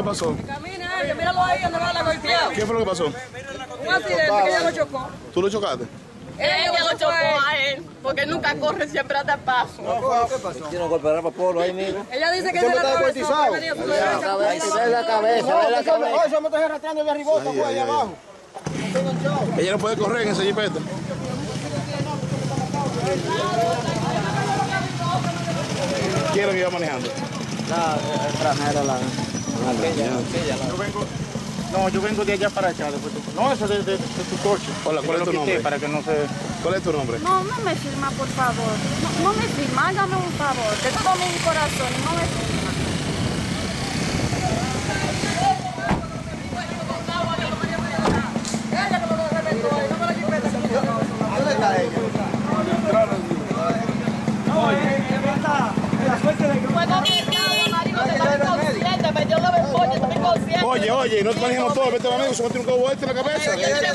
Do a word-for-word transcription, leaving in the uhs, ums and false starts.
¿Qué pasó? Camina, que míralo ahí, donde va la golpeada. ¿Qué fue lo que pasó? Un accidente que ella lo chocó. ¿Tú lo chocaste? Ella lo chocó a él, porque él nunca corre, siempre da paso. ¿Qué pasó? Tiene un golpe de polo ahí mismo. Ella dice que se le atravesó. Ve la cabeza, ve la cabeza. Oye, yo me estoy arrastrando de arribota, pues, ahí abajo. Ella no puede correr en ese jipeta. ¿Quién es lo que iba manejando? La extranjera, la... Yo vengo... No, yo vengo de allá para allá. De no, eso de, de, de tu coche. Hola, ¿cuál es tu nombre? Para que no se... ¿Cuál es tu nombre? No, no me firma, por favor. No, no me firma, hágame un favor. De todo mi corazón, no me firma. ¿Dónde está ella? No, esta... La suerte de que... Bueno, mi hermano, marido, que estaba inconsciente, me dio la vergüenza, estaba inconsciente. Oye, oye, no te manejemos todo, vete a amigo, se mete un cobo este en la cabeza.